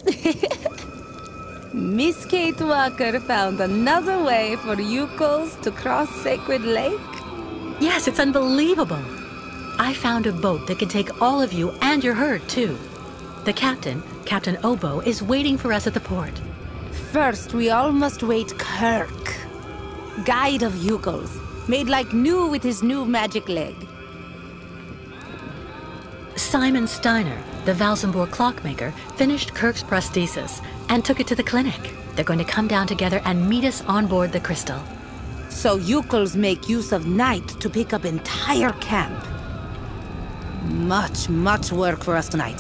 Miss Kate Walker found another way for Yukos to cross Sacred Lake? Yes, it's unbelievable. I found a boat that can take all of you and your herd, too. The captain, Captain Obo, is waiting for us at the port. First, we all must wait Kirk. Guide of Yukos, made like new with his new magic leg. Simon Steiner, the Valsenburg clockmaker, finished Kirk's prosthesis and took it to the clinic. They're going to come down together and meet us on board the Crystal. So Yukos make use of night to pick up entire camp. Much work for us tonight.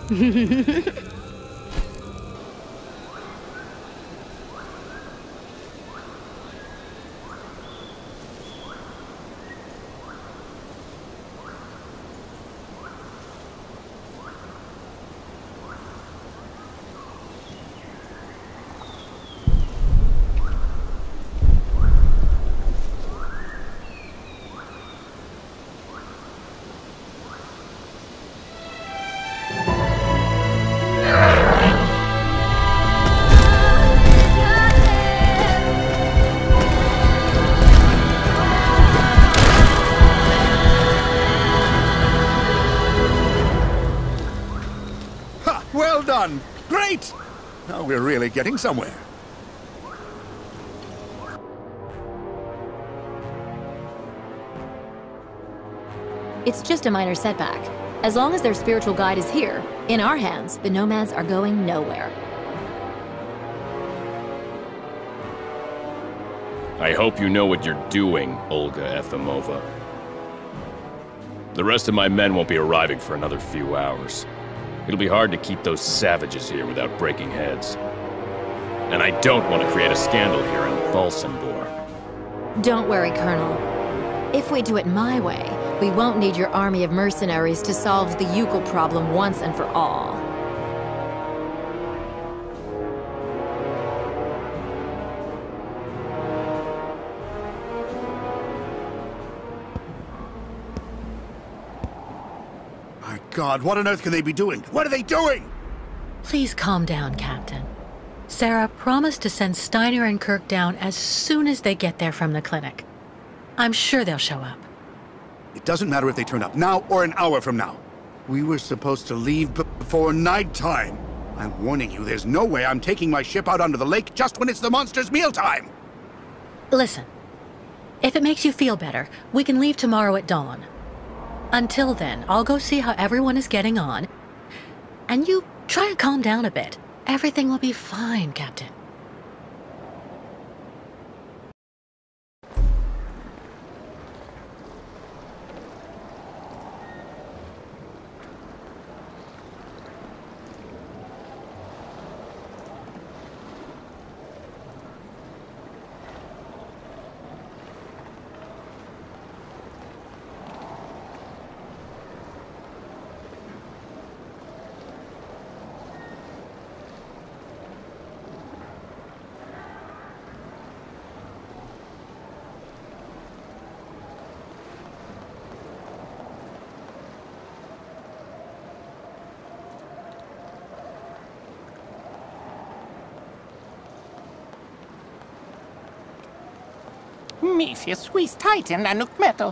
Well done! Great! Now we're really getting somewhere. It's just a minor setback. As long as their spiritual guide is here, in our hands, the nomads are going nowhere. I hope you know what you're doing, Olga Efimova. The rest of my men won't be arriving for another few hours. It'll be hard to keep those savages here without breaking heads. And I don't want to create a scandal here in Valsenburg. Don't worry, Colonel. If we do it my way, we won't need your army of mercenaries to solve the Yukon problem once and for all. My God, what on earth can they be doing? What are they doing? Please calm down, Captain. Sarah promised to send Steiner and Kirk down as soon as they get there from the clinic. I'm sure they'll show up. It doesn't matter if they turn up now or an hour from now. We were supposed to leave before nighttime. I'm warning you, there's no way I'm taking my ship out onto the lake just when it's the monster's mealtime. Listen, if it makes you feel better, we can leave tomorrow at dawn. Until then, I'll go see how everyone is getting on. And you try to calm down a bit. Everything will be fine, Captain. Mephius, Swiss Titan, Nanook Metal.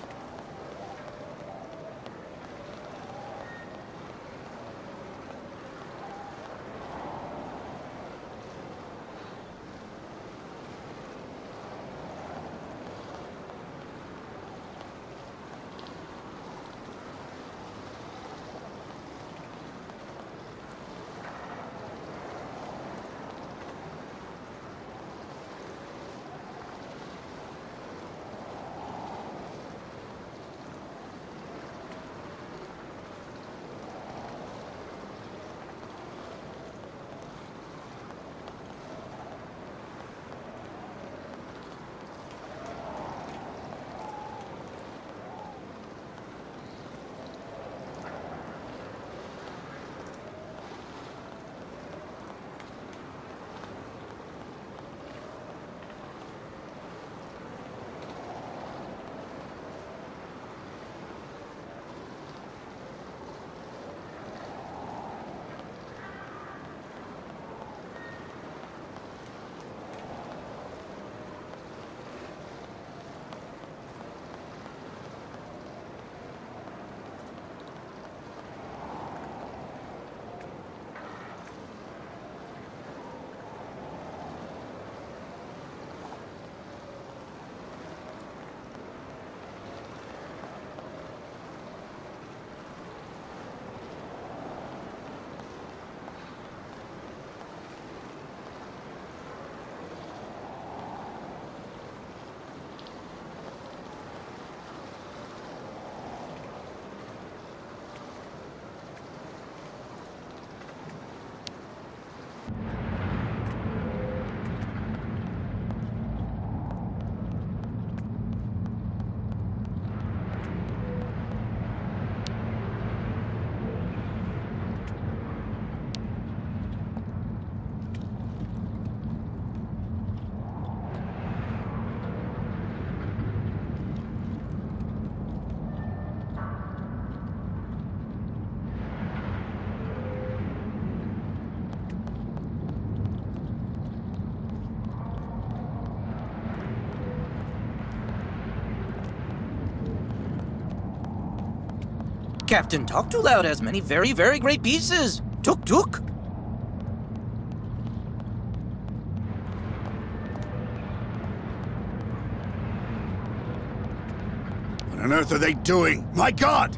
Captain Talk Too Loud has many very, very great pieces. Tuk tuk. What on earth are they doing? My God!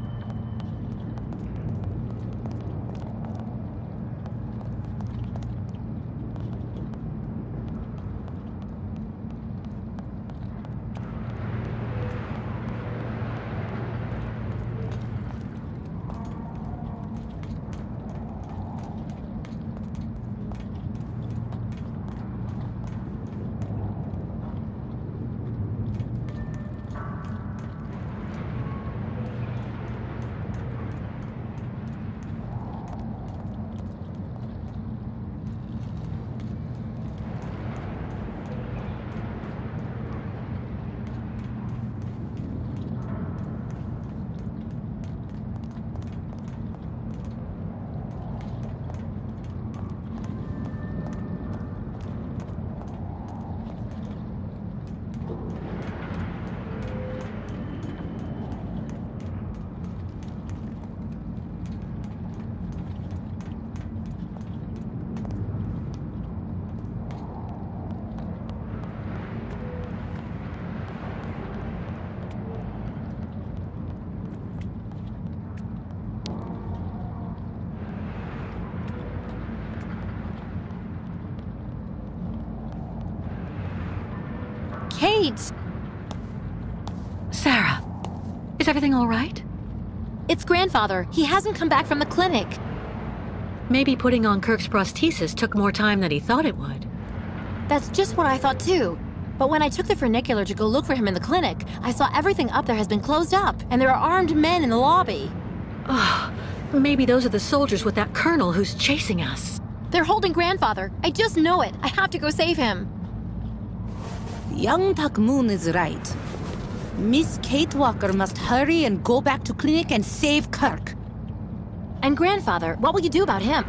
Kate! Sarah, is everything all right? It's Grandfather. He hasn't come back from the clinic. Maybe putting on Kirk's prosthesis took more time than he thought it would. That's just what I thought too. But when I took the funicular to go look for him in the clinic, I saw everything up there has been closed up, and there are armed men in the lobby. Oh, maybe those are the soldiers with that colonel who's chasing us. They're holding Grandfather. I just know it. I have to go save him. Young Takmoon is right. Miss Kate Walker must hurry and go back to clinic and save Kirk. And Grandfather, what will you do about him?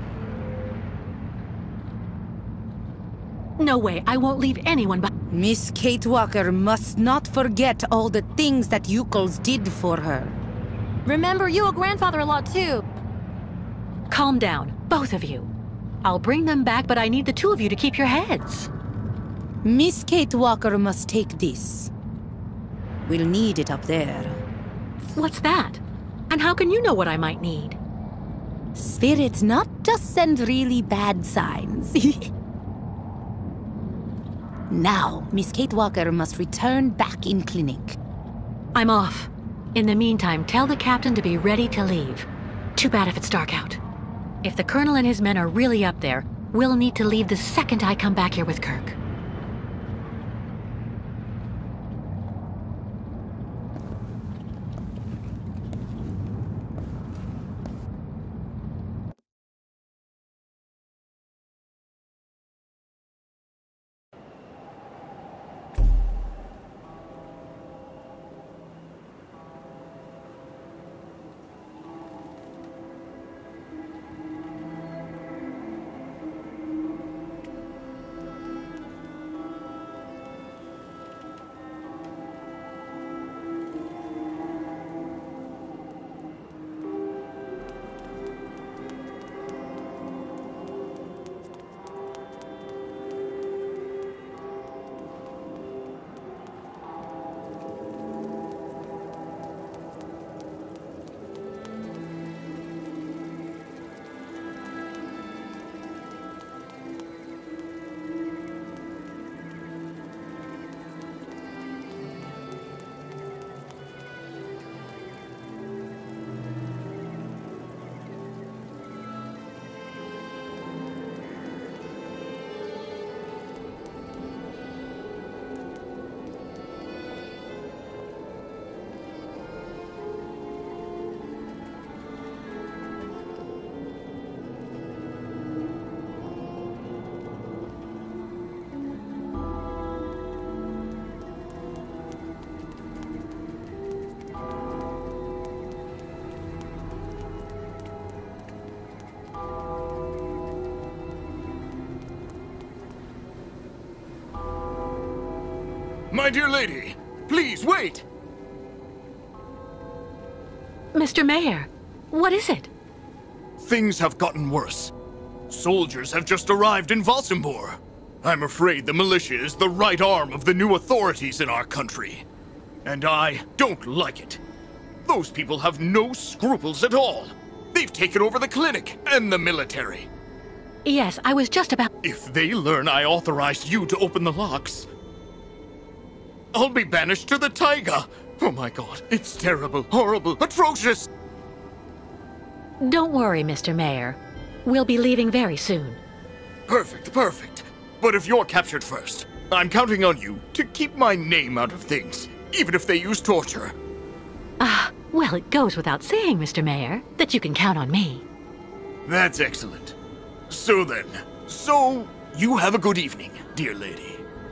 No way, I won't leave anyone behind. Miss Kate Walker must not forget all the things that Yukos did for her. Remember, you owe Grandfather a lot too. Calm down, both of you. I'll bring them back, but I need the two of you to keep your heads. Miss Kate Walker must take this. We'll need it up there. What's that? And how can you know what I might need? Spirits not just send really bad signs. Now, Miss Kate Walker must return back in clinic. I'm off. In the meantime, tell the captain to be ready to leave. Too bad if it's dark out. If the colonel and his men are really up there, we'll need to leave the second I come back here with Kirk. My dear lady, please wait! Mr. Mayor, what is it? Things have gotten worse. Soldiers have just arrived in Valsimbor. I'm afraid the militia is the right arm of the new authorities in our country. And I don't like it. Those people have no scruples at all. They've taken over the clinic and the military. Yes, I was just about... If they learn I authorized you to open the locks, I'll be banished to the taiga. Oh my god, it's terrible, horrible, atrocious. Don't worry, Mr. Mayor. We'll be leaving very soon. Perfect, perfect. But if you're captured first, I'm counting on you to keep my name out of things, even if they use torture. Well, it goes without saying, Mr. Mayor, that you can count on me. That's excellent. So you have a good evening, dear lady.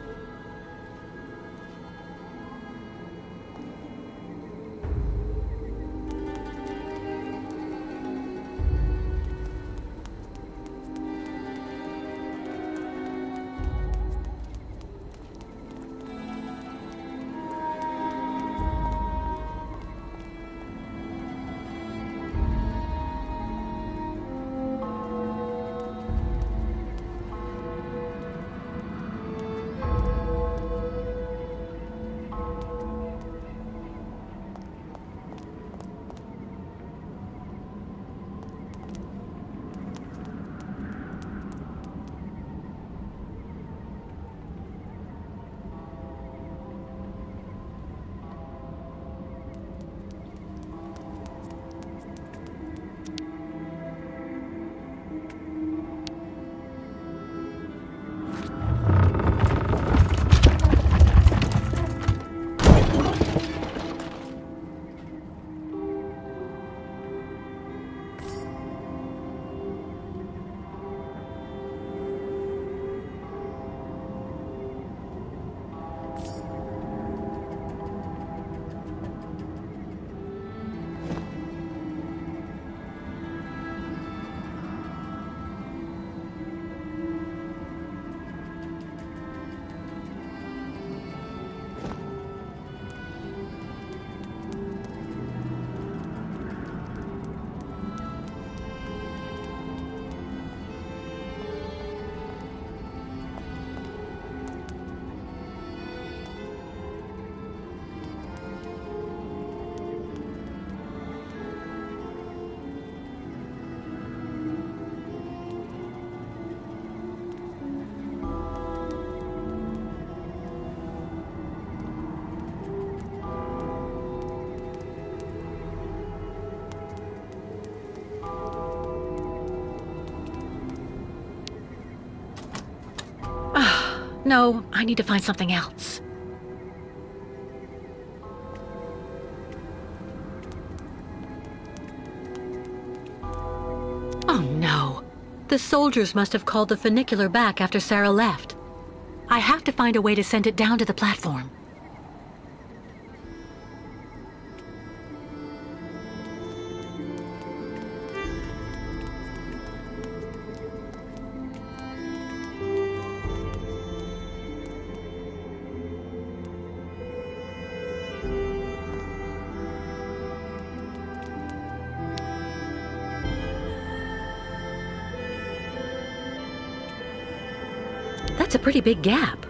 No, I need to find something else. Oh no. The soldiers must have called the funicular back after Sarah left. I have to find a way to send it down to the platform. That's a pretty big gap.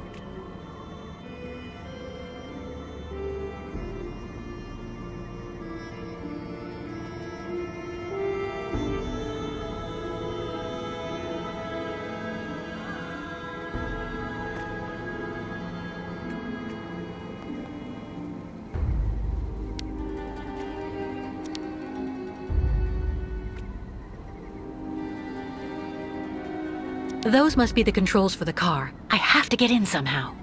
Those must be the controls for the car. I have to get in somehow.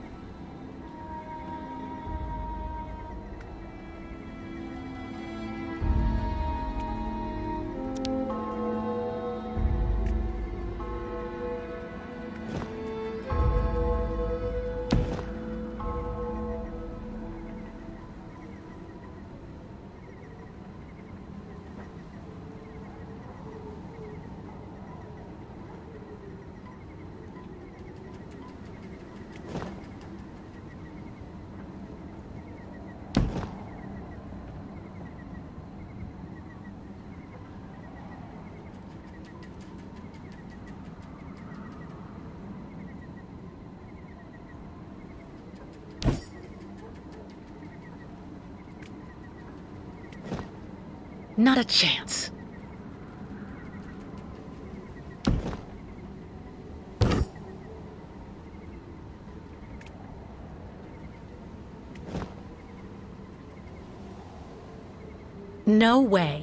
Not a chance. No way.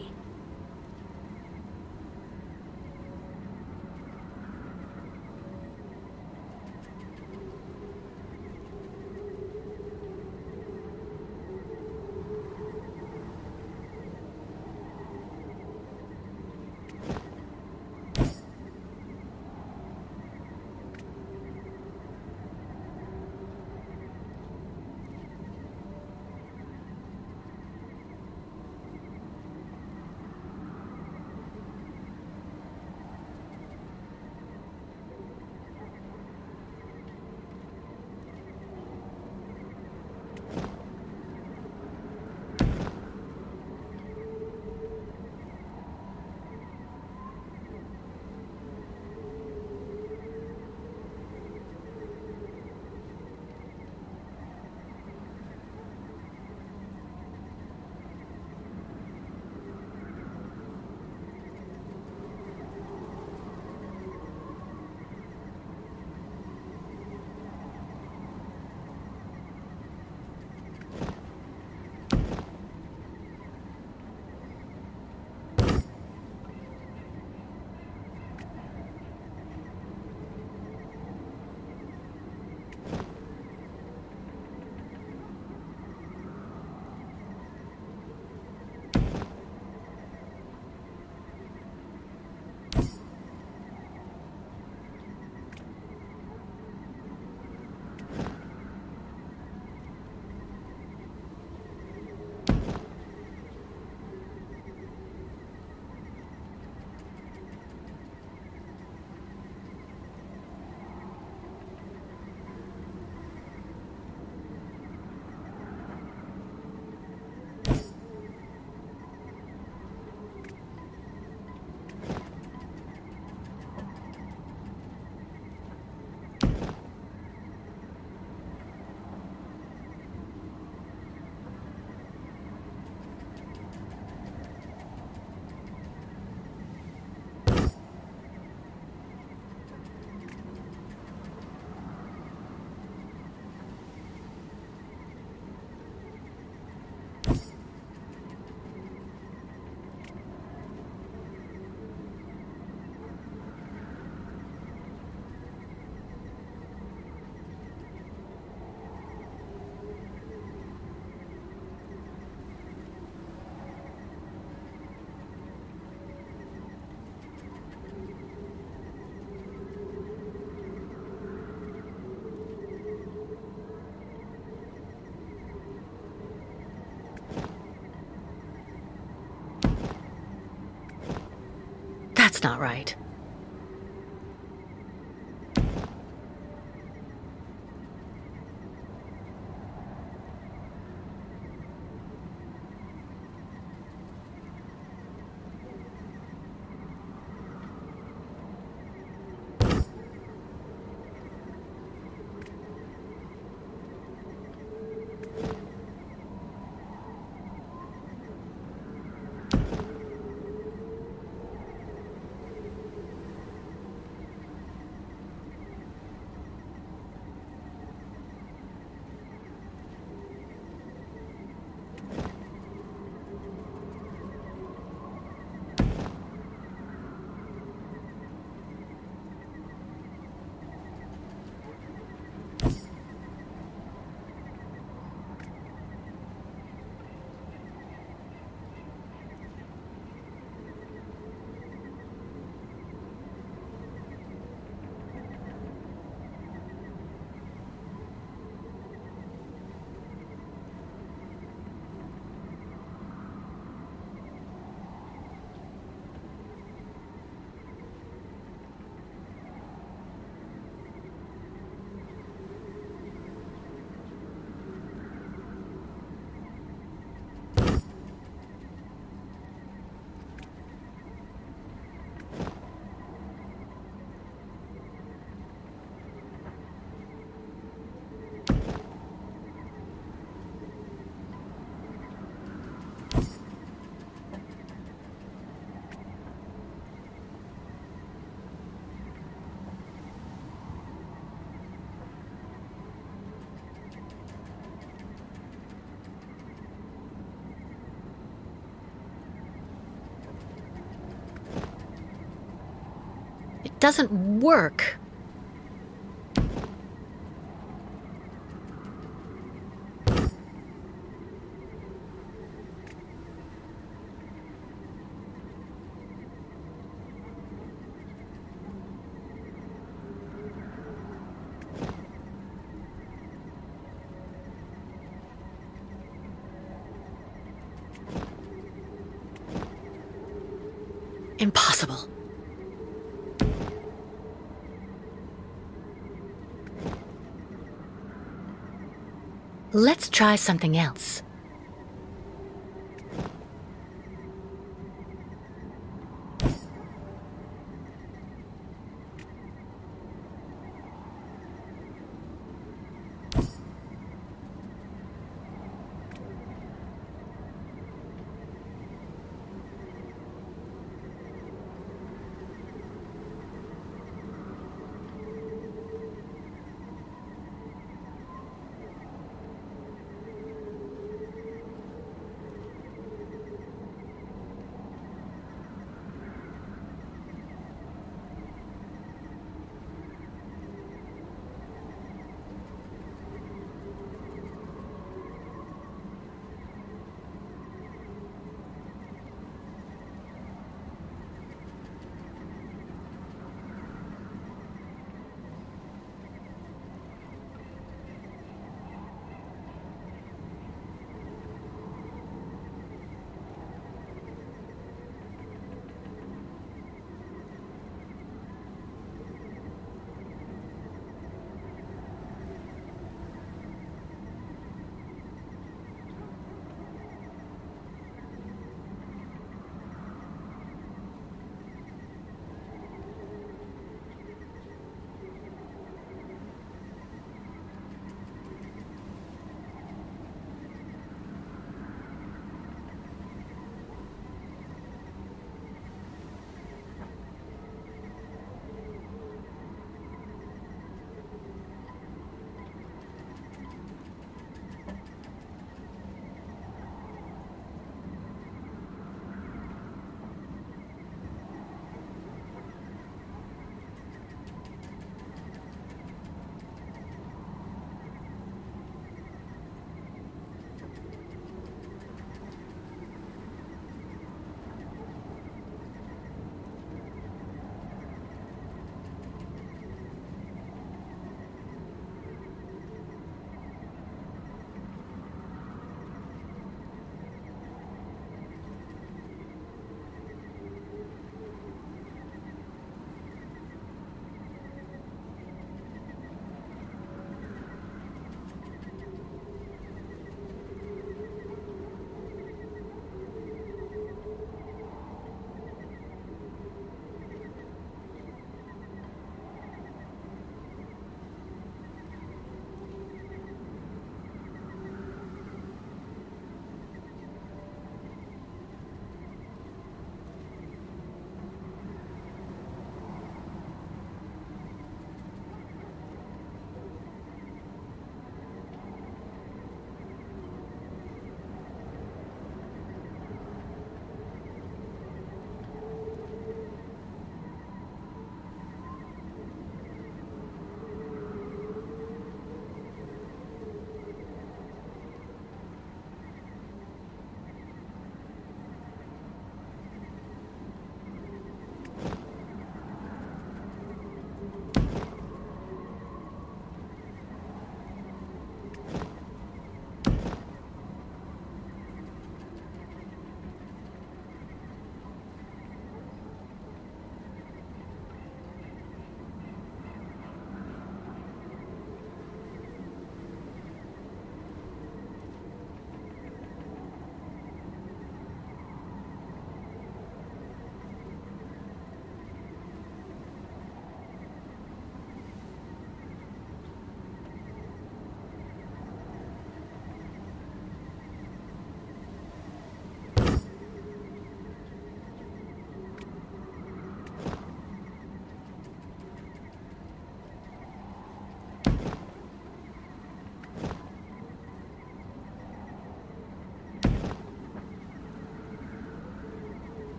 That's not right. doesn't work. Impossible. Let's try something else.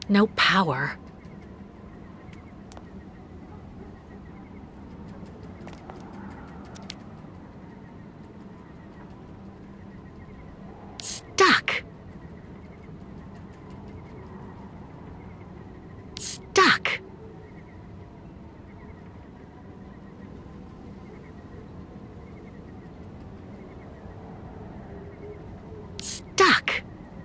No power. Stuck. Stuck. Stuck.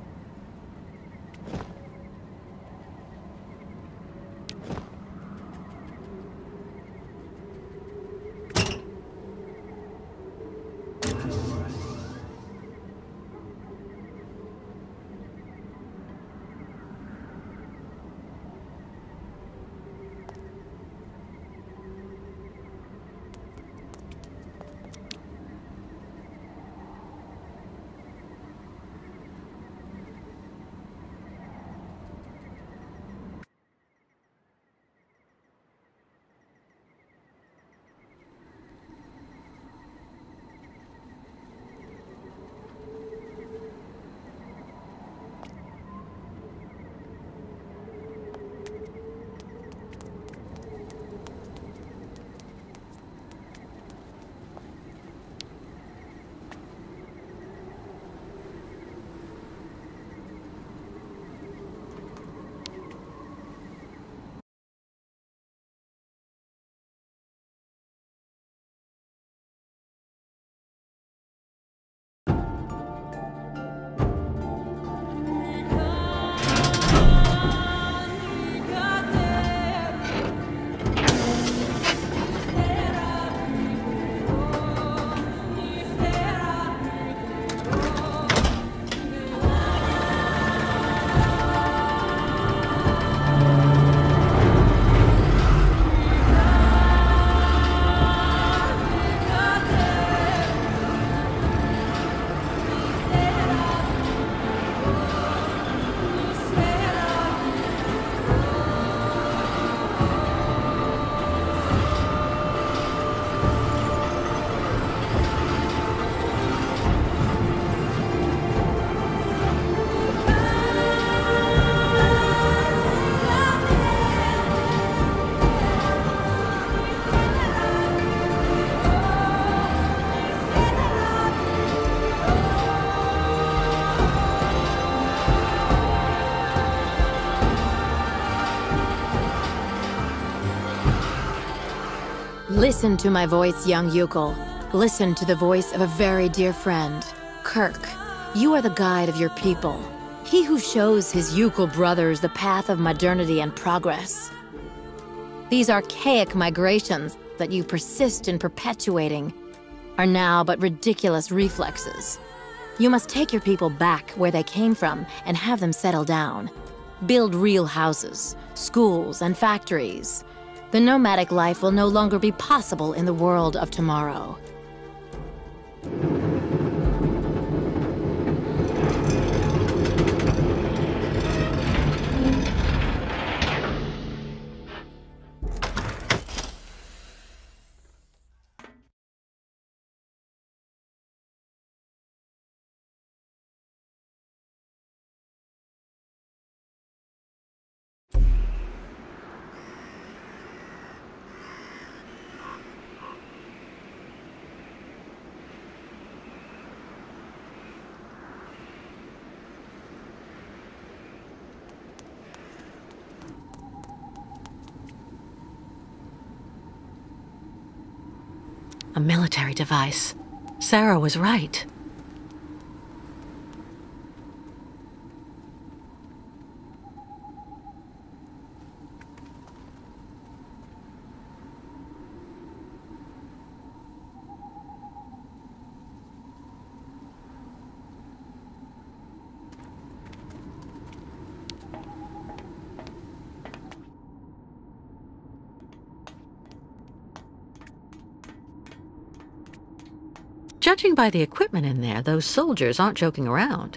Listen to my voice, young Yukol. Listen to the voice of a very dear friend, Kirk. You are the guide of your people. He who shows his Yukol brothers the path of modernity and progress. These archaic migrations that you persist in perpetuating are now but ridiculous reflexes. You must take your people back where they came from and have them settle down. Build real houses, schools, and factories. The nomadic life will no longer be possible in the world of tomorrow. A military device. Sarah was right. Judging by the equipment in there, those soldiers aren't joking around.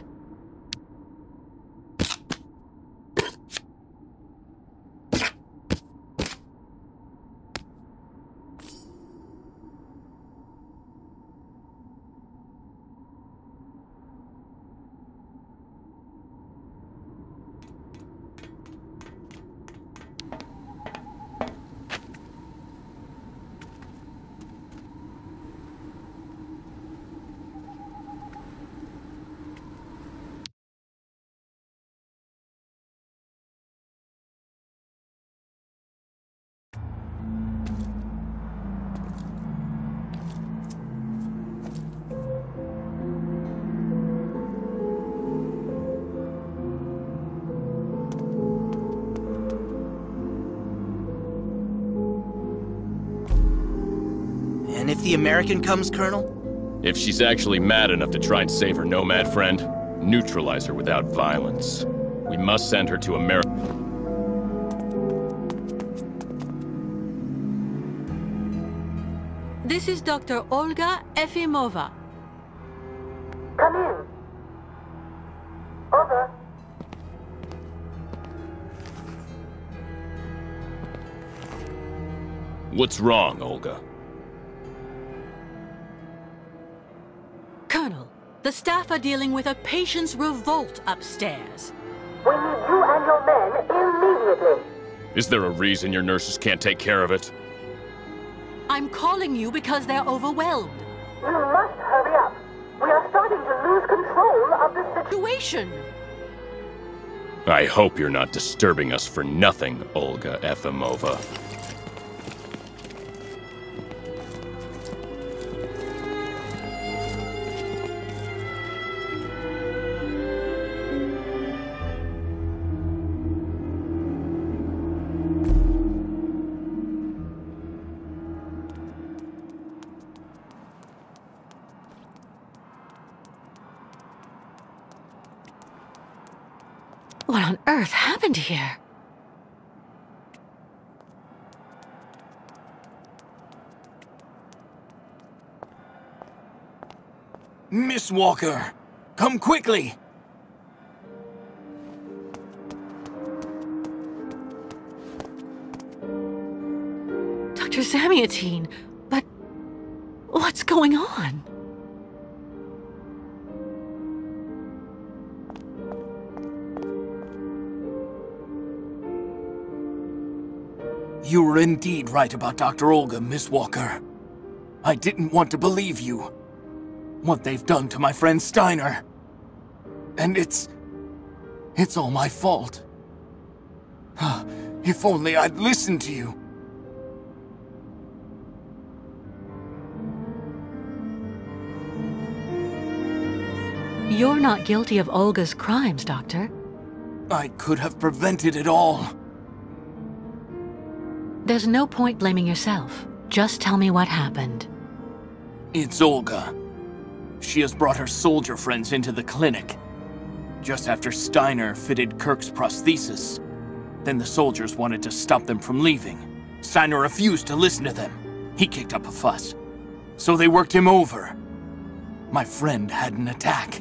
And if the American comes, Colonel? If she's actually mad enough to try and save her nomad friend, neutralize her without violence. We must send her to America. This is Dr. Olga Efimova. Come in. Over. What's wrong, Olga? Colonel, the staff are dealing with a patient's revolt upstairs. We need you and your men immediately. Is there a reason your nurses can't take care of it? I'm calling you because they're overwhelmed. You must hurry up. We are starting to lose control of the situation. I hope you're not disturbing us for nothing, Olga Efimova. What on earth happened here? Miss Walker, come quickly! Dr. Zamiatine, but what's going on? You were indeed right about Dr. Olga, Miss Walker. I didn't want to believe you. What they've done to my friend Steiner. And it's all my fault. If only I'd listened to you. You're not guilty of Olga's crimes, Doctor. I could have prevented it all. There's no point blaming yourself. Just tell me what happened. It's Olga. She has brought her soldier friends into the clinic. Just after Steiner fitted Kirk's prosthesis. Then the soldiers wanted to stop them from leaving. Steiner refused to listen to them. He kicked up a fuss. So they worked him over. My friend had an attack.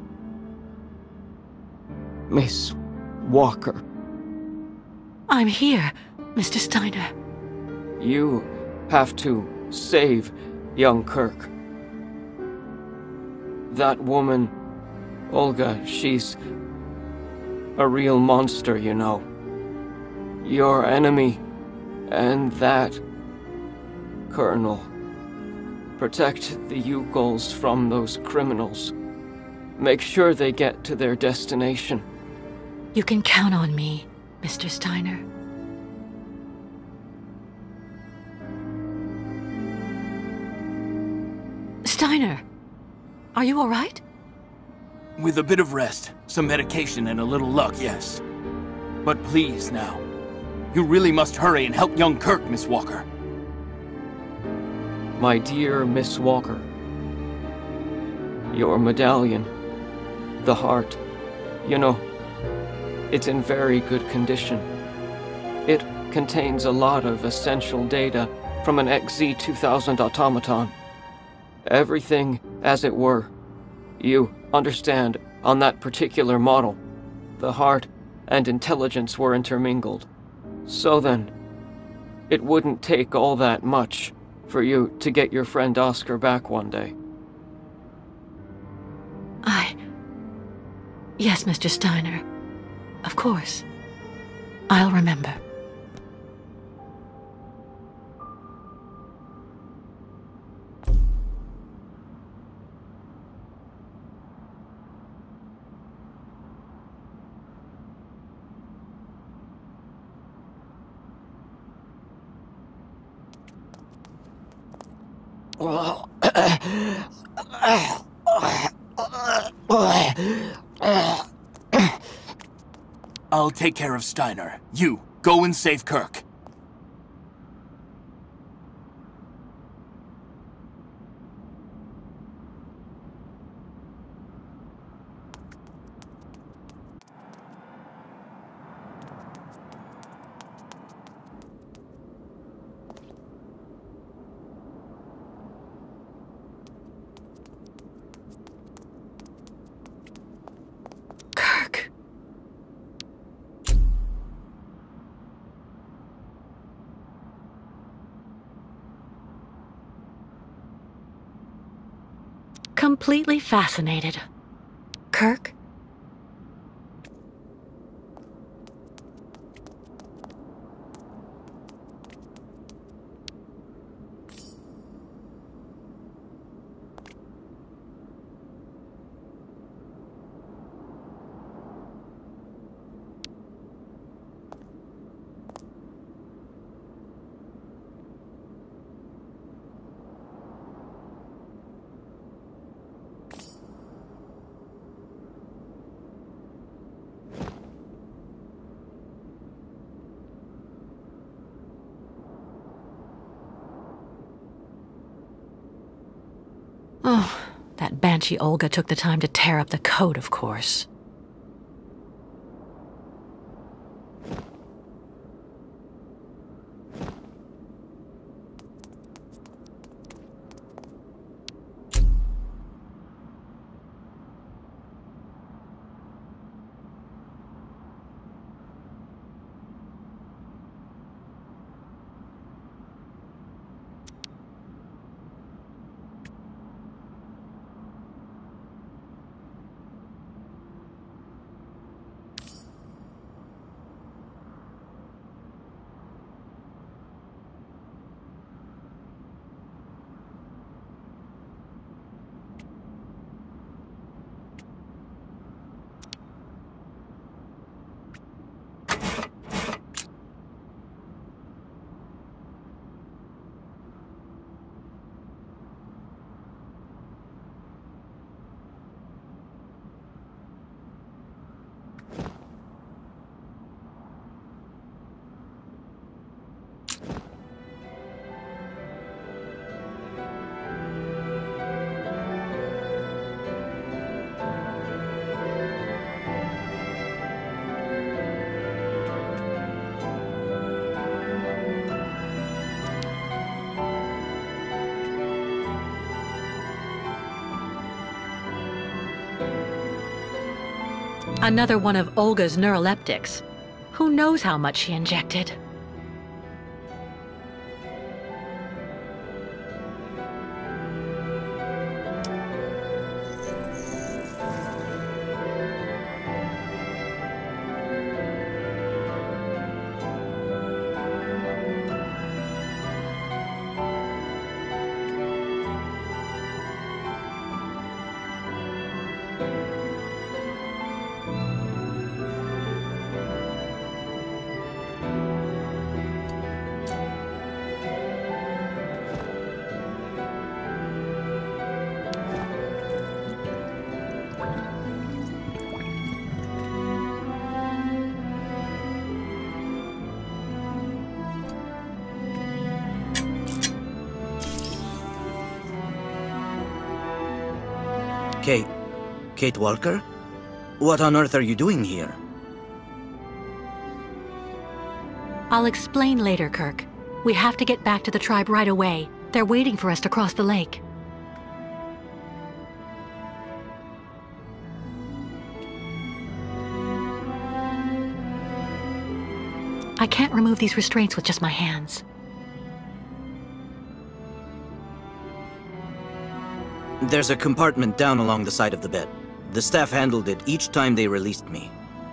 Miss Walker. I'm here, Mr. Steiner. You have to save young Kirk. That woman, Olga, she's a real monster, you know. Your enemy, and that, Colonel. Protect the Yugols from those criminals. Make sure they get to their destination. You can count on me, Mr. Steiner. Steiner, are you all right? With a bit of rest, some medication, and a little luck, yes. But please, now. You really must hurry and help young Kirk, Miss Walker. My dear Miss Walker, your medallion, the heart, you know, it's in very good condition. It contains a lot of essential data from an XZ-2000 automaton. Everything as it were. You understand, on that particular model, the heart and intelligence were intermingled. So then, it wouldn't take all that much for you to get your friend Oscar back one day. Yes, Mr. Steiner. Of course. I'll remember. I'll take care of Steiner. You, go and save Kirk. completely fascinated. Kirk? Oh, that banshee Olga took the time to tear up the code, of course. Another one of Olga's neuroleptics. Who knows how much she injected? Kate Walker? What on earth are you doing here? I'll explain later, Kirk. We have to get back to the tribe right away. They're waiting for us to cross the lake. I can't remove these restraints with just my hands. There's a compartment down along the side of the bed. The staff handled it each time they released me.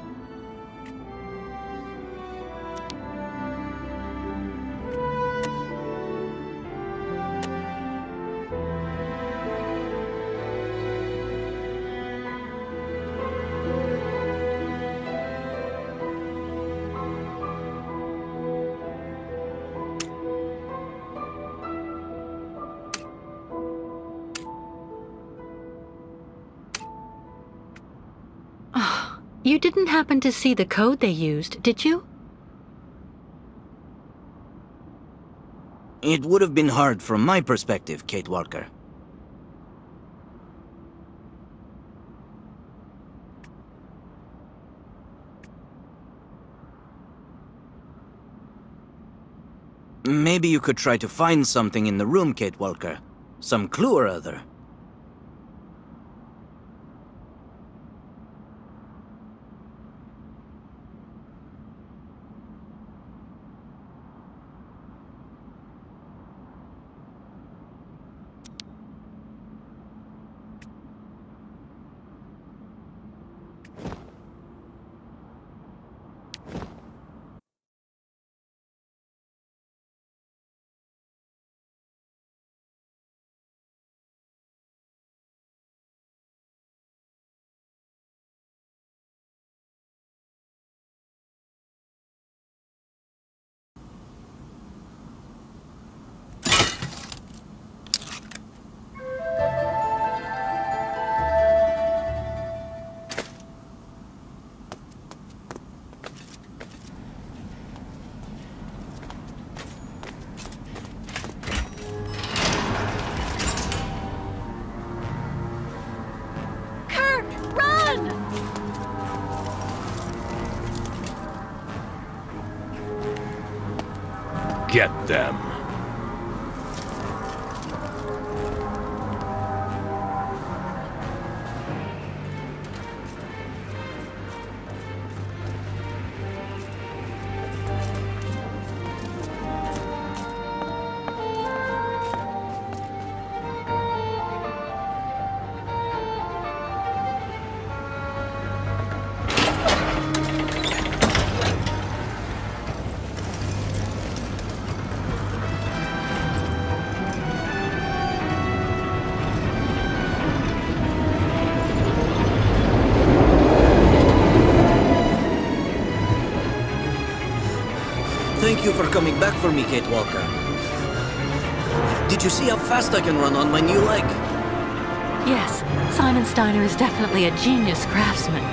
You didn't happen to see the code they used, did you? It would have been hard from my perspective, Kate Walker. Maybe you could try to find something in the room, Kate Walker. Some clue or other. get them. Thank you for coming back for me, Kate Walker. Did you see how fast I can run on my new leg? Yes, Simon Steiner is definitely a genius craftsman.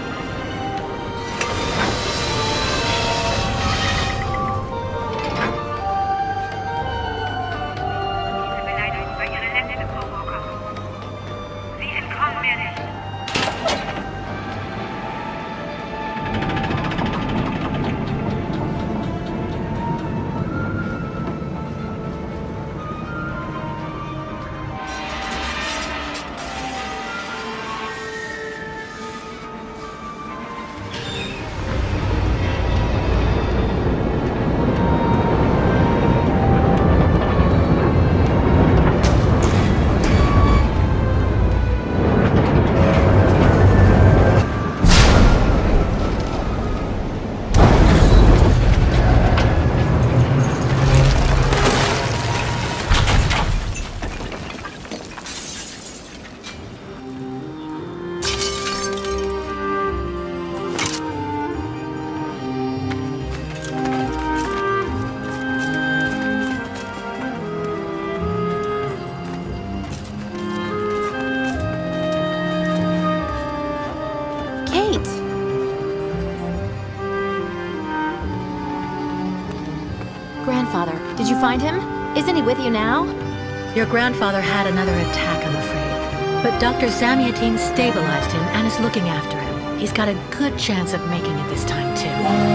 Grandfather, did you find him? Isn't he with you now? Your grandfather had another attack, I'm afraid. But Dr. Zamiatine stabilized him and is looking after him. He's got a good chance of making it this time, too.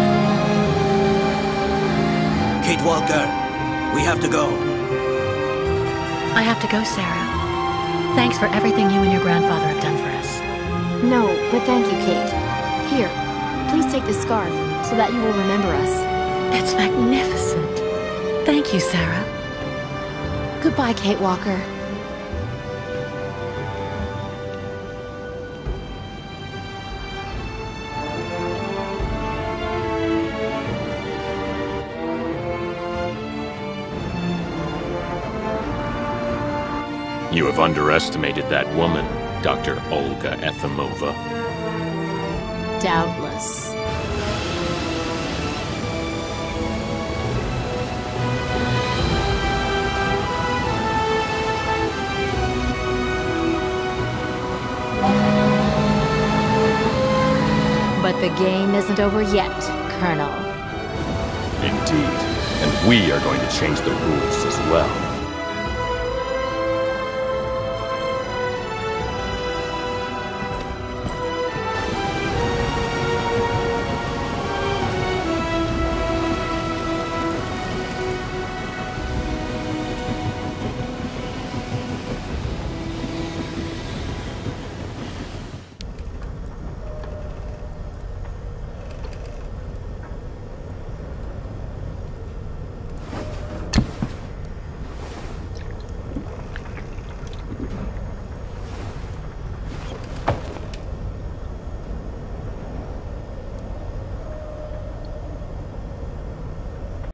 Kate Walker, we have to go. I have to go, Sarah. Thanks for everything you and your grandfather have done for us. No, but thank you, Kate. Here, please take this scarf so that you will remember us. It's magnificent. Thank you, Sarah. Goodbye, Kate Walker. You have underestimated that woman, Dr. Olga Efimova. Doubtless. But the game isn't over yet, Colonel. Indeed. And we are going to change the rules as well.